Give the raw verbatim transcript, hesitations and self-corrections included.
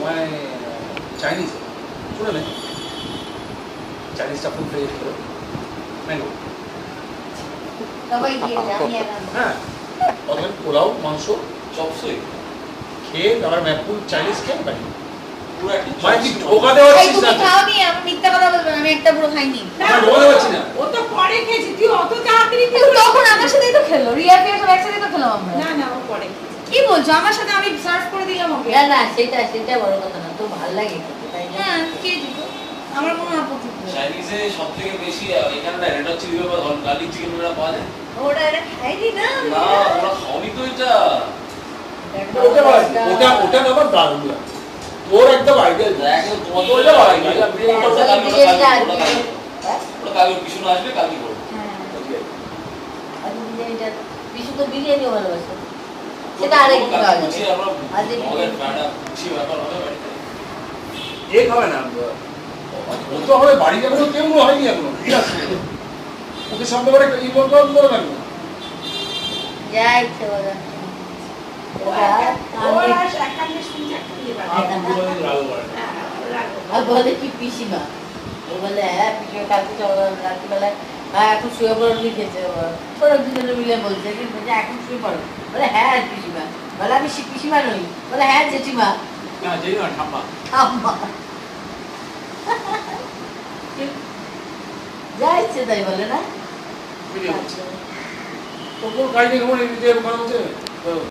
সময় চাইনিজ শুনে নেই চাইনিজটা ফুল ফ্রেশ করে ম্যাঙ্গো হ্যাঁ অথবা পোলাও মাংস চপসই খেয়ে আবার ফুল চাইনিজ খেয়ে পারি মানে কি ঢোকা দেওয়া হচ্ছে না তুমি খাওনি আমি মিথ্যা কথা বলবো আমি একটা পুরো খাইনি না ঢোকা দেওয়া হচ্ছে না ও তো পরে খেয়েছি তুই অত তাড়াতাড়ি তখন আমার সাথেই তো খেলো রিয়া কে সব একসাথে তো খেলাম আমরা না না ও পরে কি বলছো আমার সাথে আমি সার্ভ করে দিলাম ওকে না না সেটা সেটা বড় কথা না তো ভালো লাগে তাই না হ্যাঁ কে দিত আমার কোনো আপত্তি নেই চাইনিজে সবথেকে বেশি এখানে না রেড চিলি পেপার হল গার্লিক চিকেন ওরা পাওয়া যায় ওটা এটা খাইনি না না ওরা খাওনি তো এটা ওটা ওটা ওটা না আমার দারুণ লাগে তোর একদম আইডিয়া দেখ তোমার তো ওটা ওটা হয় হয় না। ওটা কালকে পিছনে আসবে কালকে করবো আর বিরিয়ানিটা বিশু তো বিরিয়ানি ভালোবাসে সেটা আরেক কালকে ভালো গুছিয়ে আমরা মগের ফ্যাটা গুছিয়ে ব্যাপার হবে বাড়িতে এ খাবে না ও তো হবে বাড়ি যাবে তো কেমন হয়নি এখনো ঠিক আছে ওকে সামনে করে ই বলতে বলতে লাগবে যাই ইচ্ছে বলো আর বলে কি পিসিমা ও বলে হ্যাঁ পিসিমা কালকে রাত্রিবেলায় হ্যাঁ এখন শুয়ে পড়ো লিখেছে ওরা দুজনে মিলে বলছে কিন্তু এখন শুয়ে পড়ো বলে হ্যাঁ পিসিমা বলে আমি পিসিমা নই বলে হ্যাঁ জেঠিমা না যেই না ঠাম্মা ঠাম্মা যা ইচ্ছে তাই বলে না ভিডিও করছে তোর কাজ নেই কেমন এই ভিডিও বানাচ্ছে